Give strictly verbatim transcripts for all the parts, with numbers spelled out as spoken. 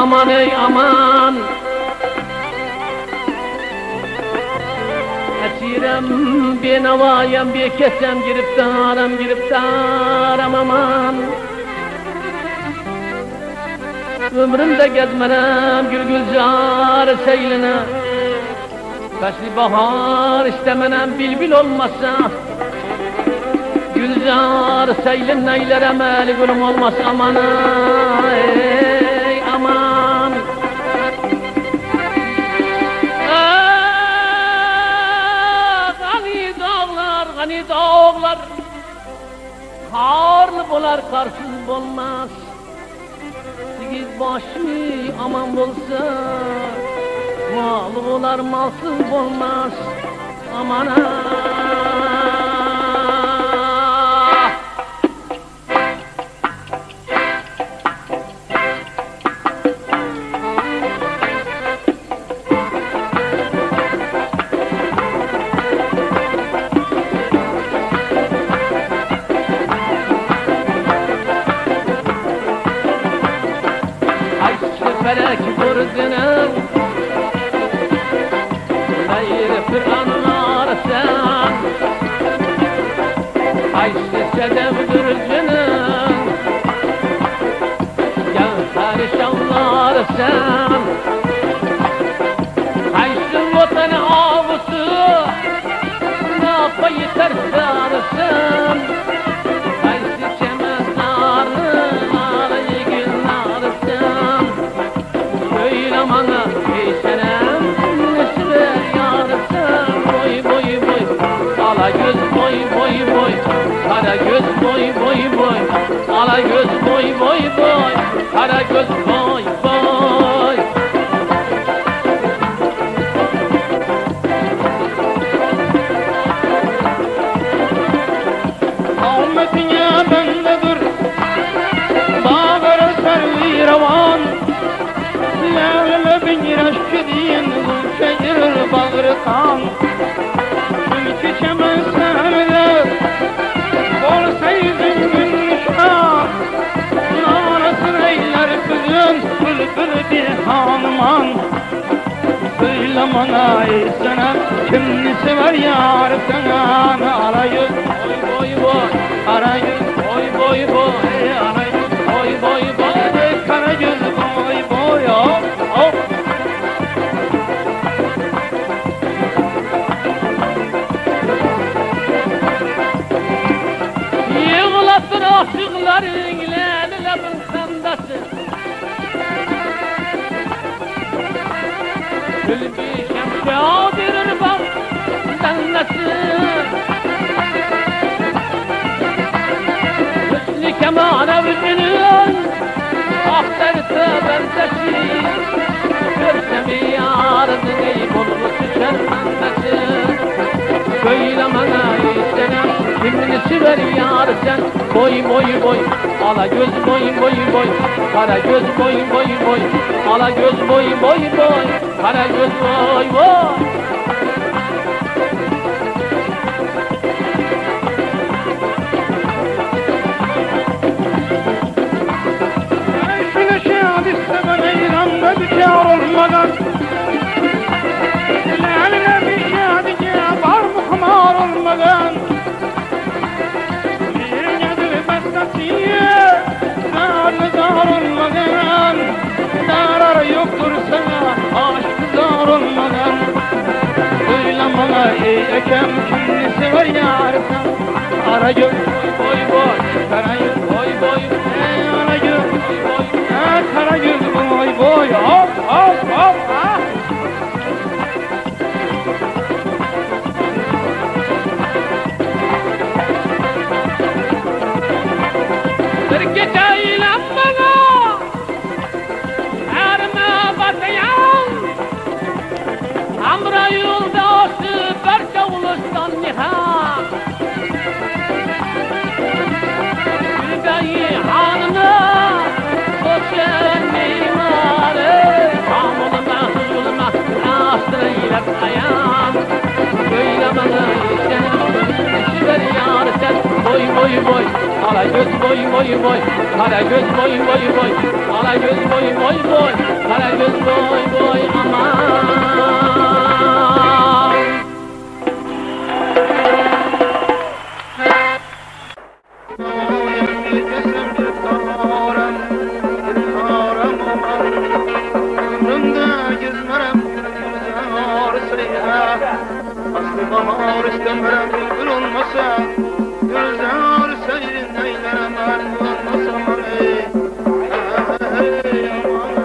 aman ey aman. Esirem benavayem bekesem giriftaram giriftaram aman. Ömrümde gezmerem gül gülzar seyline. Kaşlı bahar istemenem bilbil olmazsa. Gülzar seylin neylerem eli gülüm olmaz aman ey aman. Gani dağlar gani dağlar, karlı bolar karsız olmaz. Sekiz başı aman bolsa, malı olar malsız olmaz aman ah. Felek vurdunar, gayrı Kur'anlar sen. Ayşe sedevdir canım, gevher şanlar sen. Ayşe vatanı avusu, ne yapayı tersarsın. Ayşe çemezdarı, arayı günler sen. Bana ey senem nesiber yarısın. Boy boy boy ala göz boy boy boy, kara göz boy boy boy, ala göz boy boy boy, kara göz boy boy. Ahmetine bendedir bağır servi ravan. Lale bin reşkediyin şehir bağırtan. Çünkü çemen sende olsaydın gün şah. Narasın eyler kızın bülbül bir hanıman. Söyle bana ey senem kimni sever yar sana. Arayüz boy boy boy, arayüz boy boy boy, arayüz boy boy boy, karayüz boy boy oh oh. Yığılasın aşıkların lelelebin kandası. Gülbü şemşadirir bak cennesi. Hüsnü kemane vücudun aktarsa bendesi. Görsem yarın ey bollu süper mandası. Söyle bana ey senem kimini sever yar sen. Boy boy boy ala göz boy boy boy, kara göz boy boy boy, ala göz boy boy boy, kara göz boy boy. Şunu şahit istemem eyranda dikar olmadan. Lale bir şahit var muhamar olmadan. Bir nedir bestasiye, zarlı zar olmadan. Zarar yoktur sana aşk zar olmadan. Söyle bana ey ekem kimni sever yar sen. Arayüz boy boy, karayüz boy boy, arayüz boy boy, karayüz boy boy, hop hop hop ha. Sırgıtayla bana erme batayan. Amra yoldaşı berke ulustan niham. Karagöz boy boy boy, Karagöz boy boy boy, Karagöz boy boy boy, Karagöz boy boy aman. Bahar istemem gül olmasa, gözler senin eylerem olmasa ey, ey aman.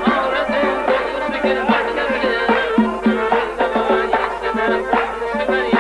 Sever